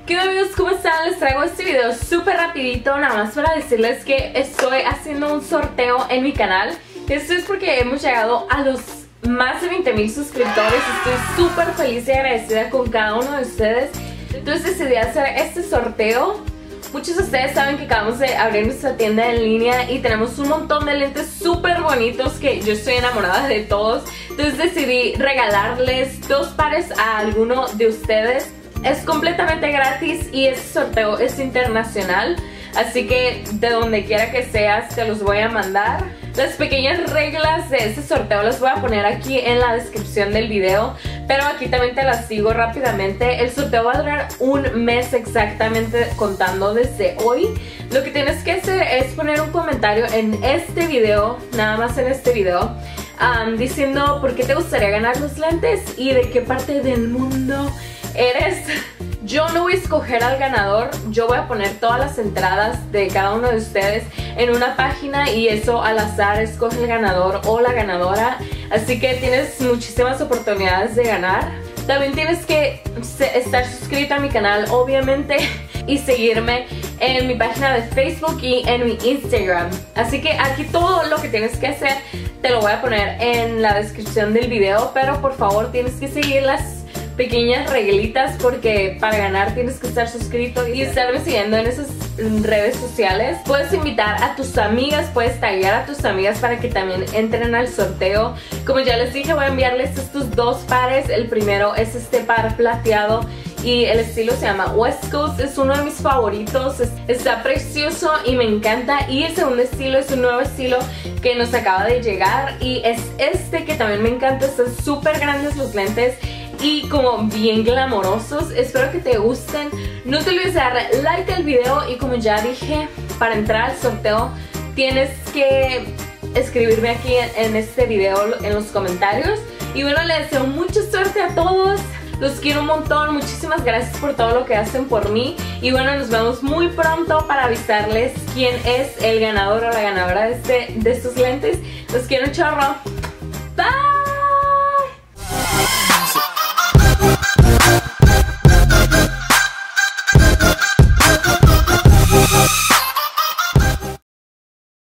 ¿Qué onda, amigos? ¿Cómo están? Les traigo este video súper rapidito, nada más para decirles que estoy haciendo un sorteo en mi canal. Esto es porque hemos llegado a los más de 20,000 suscriptores. Estoy súper feliz y agradecida con cada uno de ustedes. Entonces decidí hacer este sorteo. Muchos de ustedes saben que acabamos de abrir nuestra tienda en línea y tenemos un montón de lentes súper bonitos que yo estoy enamorada de todos. Entonces decidí regalarles 2 pares a alguno de ustedes. Es completamente gratis y este sorteo es internacional, así que de donde quiera que seas te los voy a mandar. Las pequeñas reglas de este sorteo las voy a poner aquí en la descripción del video, pero aquí también te las digo rápidamente. El sorteo va a durar un mes exactamente contando desde hoy. Lo que tienes que hacer es poner un comentario en este video, nada más en este video, diciendo por qué te gustaría ganar los lentes y de qué parte del mundo eres. Yo no voy a escoger al ganador, yo voy a poner todas las entradas de cada uno de ustedes en una página y eso al azar escoge el ganador o la ganadora, así que tienes muchísimas oportunidades de ganar. También tienes que estar suscrito a mi canal, obviamente, y seguirme en mi página de Facebook y en mi Instagram. Así que aquí todo lo que tienes que hacer te lo voy a poner en la descripción del video, pero por favor tienes que seguir las pequeñas reglitas porque para ganar tienes que estar suscrito y estarme siguiendo en esas redes sociales. Puedes invitar a tus amigas, puedes taggear a tus amigas para que también entren al sorteo. Como ya les dije, voy a enviarles estos 2 pares. El primero es este par plateado y el estilo se llama West Coast, es uno de mis favoritos, está precioso y me encanta. Y el segundo estilo es un nuevo estilo que nos acaba de llegar y es este que también me encanta. Están súper grandes los lentes y como bien glamorosos. Espero que te gusten. No te olvides de darle like al video y como ya dije, para entrar al sorteo tienes que escribirme aquí en este video en los comentarios. Y bueno, les deseo mucha suerte a todos. Los quiero un montón, muchísimas gracias por todo lo que hacen por mí. Y bueno, nos vemos muy pronto para avisarles quién es el ganador o la ganadora de estos lentes. Los quiero un chorro. Bye.